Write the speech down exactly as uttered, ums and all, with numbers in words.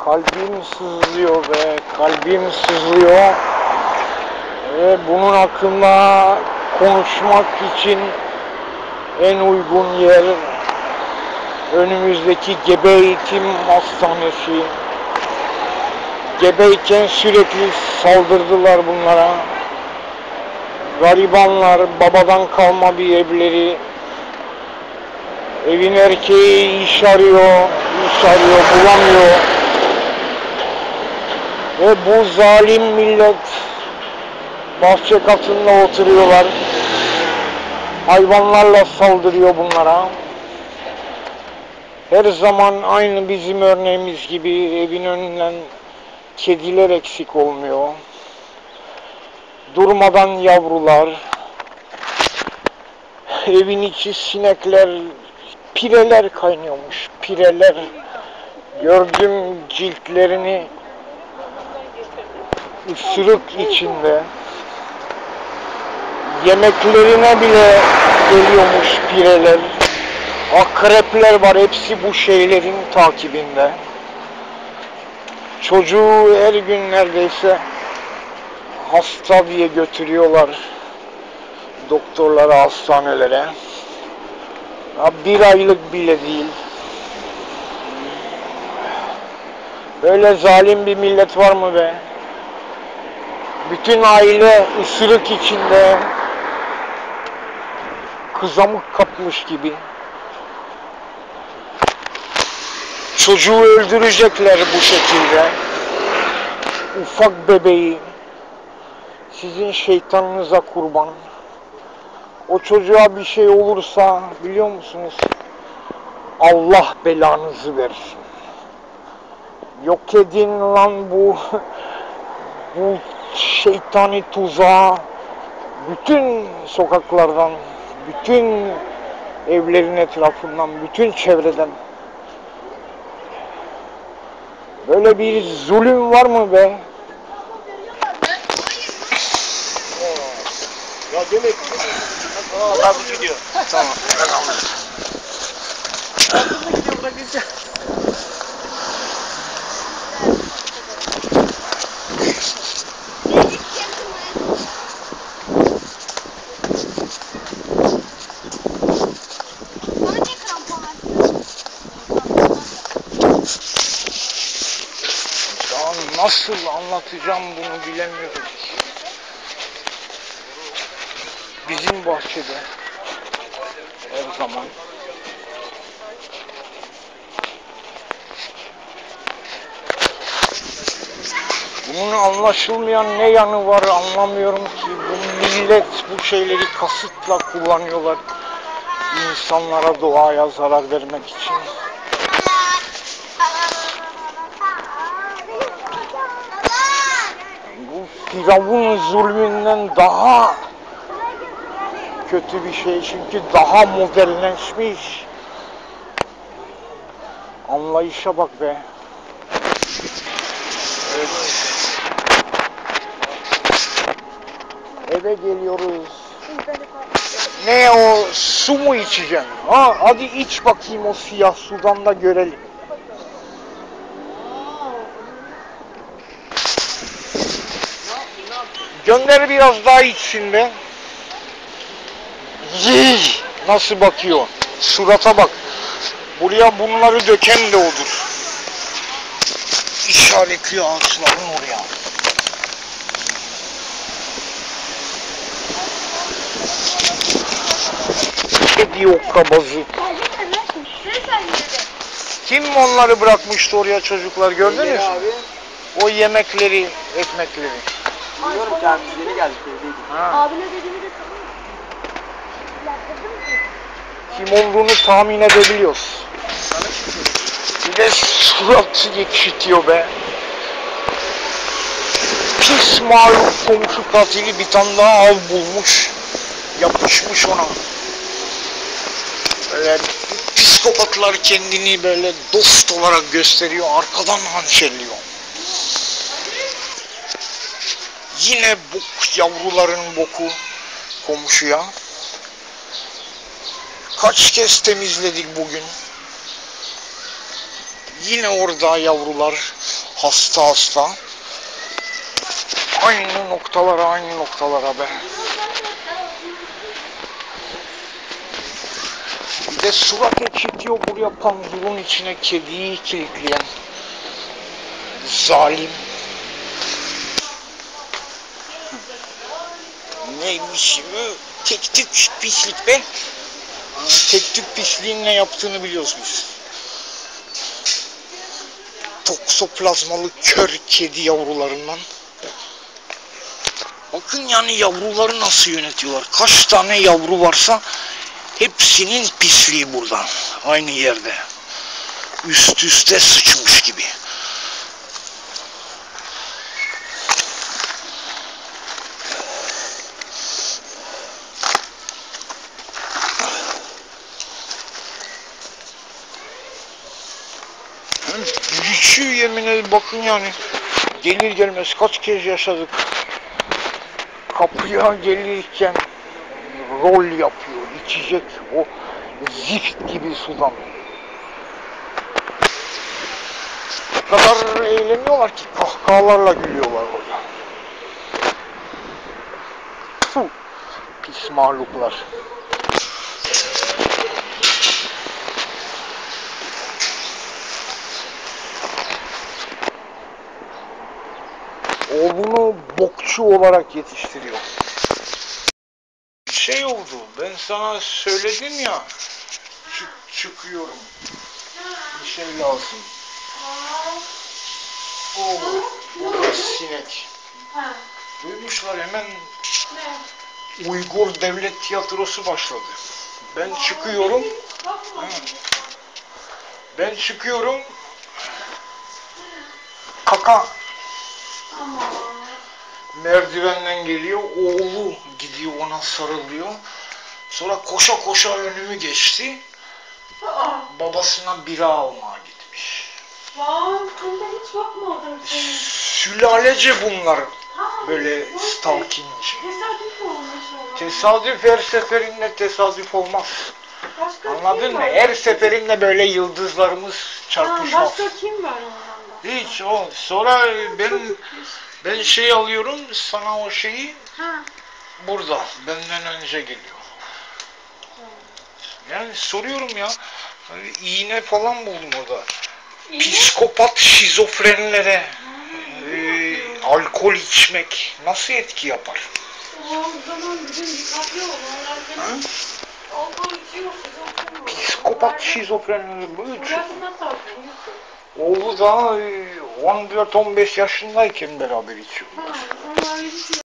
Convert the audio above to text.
Kalbim sızlıyor ve kalbim sızlıyor. Ve bunun hakkında konuşmak için en uygun yer önümüzdeki gebe eğitim hastanesi. Gebeyken sürekli saldırdılar bunlara. Garibanlar, babadan kalma bir evleri. Evin erkeği iş arıyor, iş arıyor, bulamıyor. Ve bu zalim millet bahçe katında oturuyorlar. Hayvanlarla saldırıyor bunlara. Her zaman aynı bizim örneğimiz gibi evin önünden kediler eksik olmuyor. Durmadan yavrular. Evin içi sinekler, pireler kaynıyormuş. Pireler. Gördüm ciltlerini ısırık içinde. Yemeklerine bile geliyormuş pireler. Akrepler var, hepsi bu şeylerin takibinde. Çocuğu her gün neredeyse hasta diye götürüyorlar doktorlara, hastanelere. Bir aylık bile değil. Böyle zalim bir millet var mı be? Bütün aile ısırık içinde, kızamık kapmış gibi. Çocuğu öldürecekler bu şekilde. Ufak bebeği. Sizin şeytanınıza kurban. O çocuğa bir şey olursa biliyor musunuz? Allah belanızı versin. Yok edin lan bu bu şeytani tuzağı. Bütün sokaklardan, bütün evlerin etrafından, bütün çevreden. Böyle bir zulüm var mı be? Ya demek ki aa karpuz gidiyor. Tamam. Karpuz mu gidiyor burada bizce? Ya nasıl anlatacağım bunu bilemiyorum. Bizim bahçede her zaman bunun anlaşılmayan ne yanı var anlamıyorum ki. Bu millet bu şeyleri kasıtla kullanıyorlar insanlara, doğaya zarar vermek için. Bu Firavun zulmünden daha kötü bir şey, çünkü daha modernleşmiş. Anlayışa bak be. Evet. Eve geliyoruz. Ne o, su mu içeceksin? Ha, hadi iç bakayım o siyah sudan da görelim. Gönder biraz daha içsin be. Yii! Nasıl bakıyor? Surata bak. Buraya bunları döken de odur. İşaretli ağaçların oraya. Ne diyor o kabazı? Kim onları bırakmıştı oraya çocuklar, gördünüz mü? O yemekleri, ekmekleri. Bilmiyorum ki abi biz yeni geldik evdeydik. Abine dediğimi de Kim olduğunu tahmin edebiliyoruz. Bir de surat ekşitiyor be. Pis mağlup komşu katili bir tane daha av bulmuş. Yapışmış ona. Böyle psikopatlar kendini böyle dost olarak gösteriyor. Arkadan hançerliyor. Yine bok, yavruların boku komşuya. Kaç kez temizledik bugün. Yine orada yavrular hasta hasta. Aynı noktalara aynı noktalara be. Bir de surat ekşitiyor buraya panzurun içine kediyi kilitleyen zalim. Neymiş bu? Tek tük pislik be. Tek tük pisliğin ne yaptığını biliyoruz biz. Toksoplazmalı kör kedi yavrularından. Bakın yani yavruları nasıl yönetiyorlar. Kaç tane yavru varsa hepsinin pisliği burada. Aynı yerde. Üst üste sıçmış gibi. Şu yemin ederim bakın yani. Gelir gelmez kaç kez yaşadık. Kapıya gelirken rol yapıyor. İçecek o zift gibi sudan. O kadar eğleniyorlar ki kahkahalarla gülüyorlar orada. Puh, pis mahluklar. Oğlunu bokçu olarak yetiştiriyor. Bir şey oldu. Ben sana söyledim ya. Çık, çıkıyorum. Bir şey lazım. Oo, burada sinek. Duymuşlar hemen Uygur Devlet Tiyatrosu başladı. Ben çıkıyorum. Ha. Ben çıkıyorum. Kaka. Merdivenden geliyor. Oğlu gidiyor ona sarılıyor. Sonra koşa koşa önümü geçti. Babasına bira almaya gitmiş. Vay, bunda hiç bakmadım senin. Sülalece bunlar böyle stalking. Tesadüf olmuş o. Tesadüf her seferinde tesadüf olmaz. Başka Anladın kim mı? var? Her seferinde böyle yıldızlarımız Ha, çarpışmaz. başka kim var ondan da? Hiç o. Sonra ben ben şey alıyorum sana o şeyi Ha. burada. Benden önce geliyor. Yani soruyorum ya. Hani iğne falan buldum orada. İyi. Psikopat şizofrenlere e, alkol içmek nasıl etki yapar? O zaman bizim dikkatli ol. Onlar benim alkol içiyor, şizofren. Psikopat şizofrenlere bu üç. Burasına saldırıyor. Oğlu da on dört on beş yaşındayken beraber içiyor. Ha, onlar içiyor.